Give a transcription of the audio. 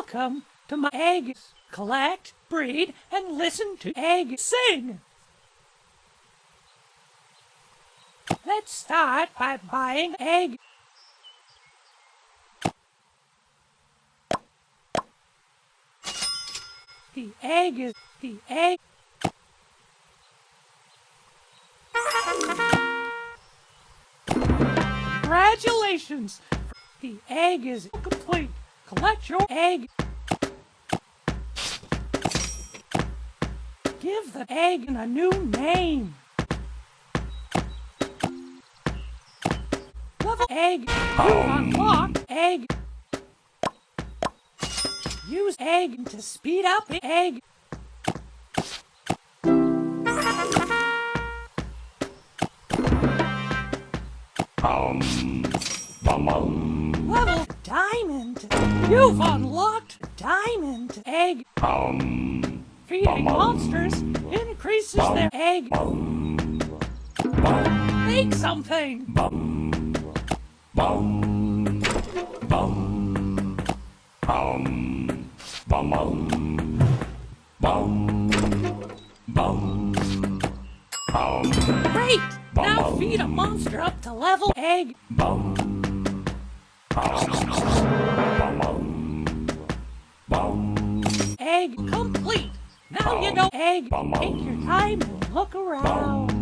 Welcome to my eggs. Collect, breed, and listen to eggs sing. Let's start by buying eggs. The egg. Congratulations! The egg is complete. Collect your egg. Give the egg a new name. Level egg. Unlock egg. Use egg to speed up the egg. Level diamond. You've unlocked diamond egg. Feeding monsters increases their egg. Make something. Great! Now feed a monster up to level egg. Egg complete. Now you know egg. Take your time and look around.